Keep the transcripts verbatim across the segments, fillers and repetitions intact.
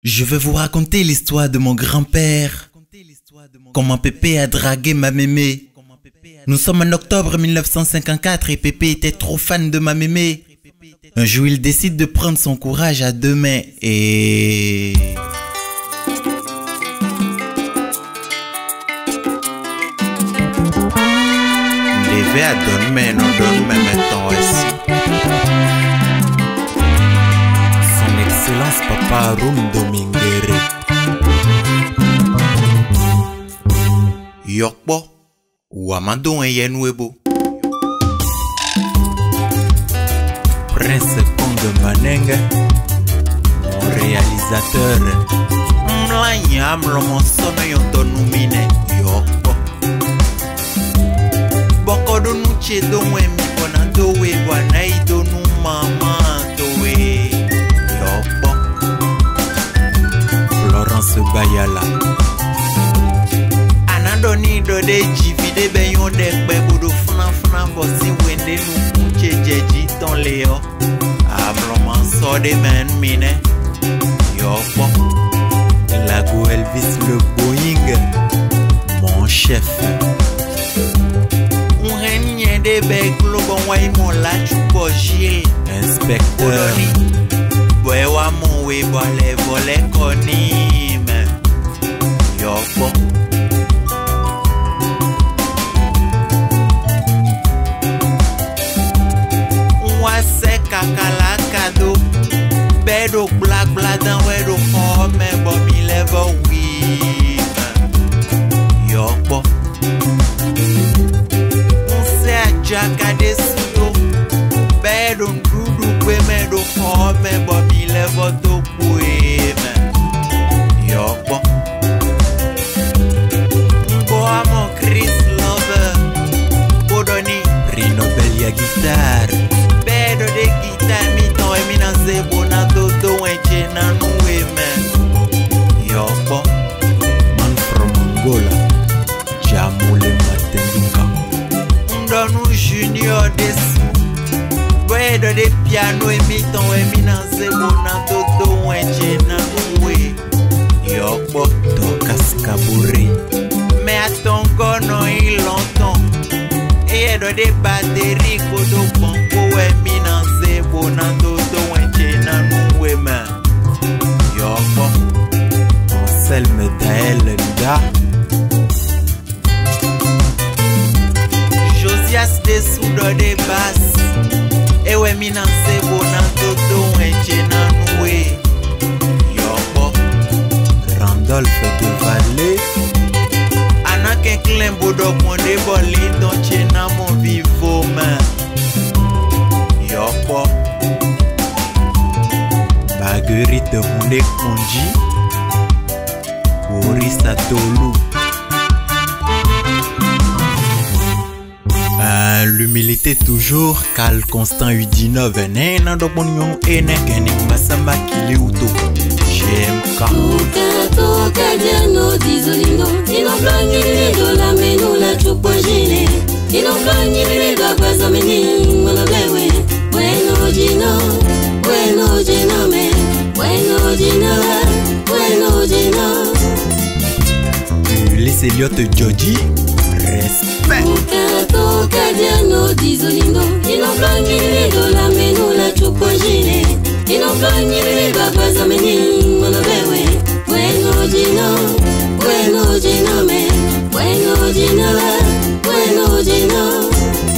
Je vais vous raconter l'histoire de mon grand-père. Comment Pépé a dragué ma mémé. Nous sommes en octobre mille neuf cent cinquante-quatre et Pépé était trop fan de ma mémé. Un jour, il décide de prendre son courage à deux mains et... Levé à deux mains, non deux mains maintenant aussi. Son Excellence Papa Arum Domingere. Yokbo, Wamado et Yenwebo. Prince Conde Manenga, mon réalisateur. Mlanyam mon sono yontonumine Yokbo. Boko do nuche do wemi kona do we wana ido nu mama do we Yokbo. Florence Bayala. Anandoni do de jivide be yon de kbe bodo fna fna vosi wende nu kuche jeji ton leo. Amloman so de men mine Yokbo. Lago Elvis le Boeing, mon chef. De beglo bon way mon la chupo Gilles inspecteur boy wa mon we vole vole konim Yokbo. Wa se kakala kado bedo black black dan we do for me but me level we Yokbo. Jaka de sudo bedo ndudu kwe me do kome bobi levo to kwe me Yokbo. Mbo amo Chris Lover Bodoni Rino Belia guitar bedo de guitar mi to e mi na zebo na to to enche na nuwe me Yokbo. Man from Angola Jamule Matenduka Ndonu Junior desu Wedo de piano e mi ton e mi nan zebo nan toto wenche nan uwe Yokbo Tokas Kaburi. Mais à ton gono il longtemps Et edo de batterie kodo bonko e mi nan zebo nan toto wenche nan uwe man Yokbo. Anselme Dael Nda Josias de soudo de basse Ewe minan sebo nan toto enche nan we Yokbo. Randolph de Vallée Anake klembo do monde boli donche nan mon vivo man Yokbo. Marguerite Moune Konji Orisa Tolu. Uh, L'humilité toujours, Cal Constant Udino Venin, Nando Bonyon Ene, Kenik Masamba Kiliuto, G M K. Toka toka diano dizolino, ino blangi do la meno la chupo jine, ino blangi do kwaza meni, wala blewe, bueno jino, bueno jino me, bueno jino, bueno jino. Ulysse Elliott Joji, respect. Toka toka diano dizolino, ino blangi do la meno la chupo jine, ino blangi do kwaza meni, wala blewe, bueno jino, bueno jino me, bueno jino, bueno jino.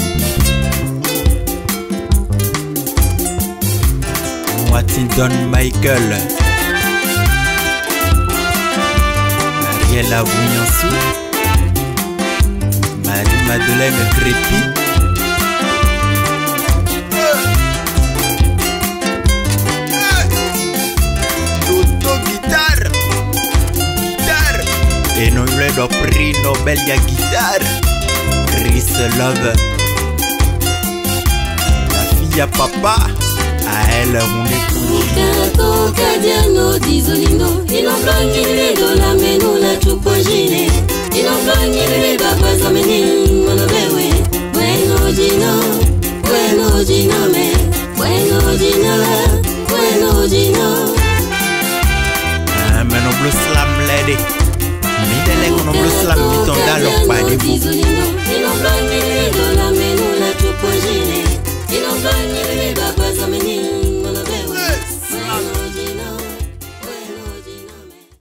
Watington Michael, Mariela Bouyansou, Marie-Madeleine Crépi, Toto Guitare, Guitare, et non le prix Nobel ya guitare, Chris Love, la fille à papa, à elle on est Toka toka diano dizolino, ino blangi do la meno la chupo jine, ino blangi do kwaza meni, wala blewe, bueno jino, bueno jino me, bueno jino, bueno jino. de mi dele kono bloslam mi tonda lo pa de bu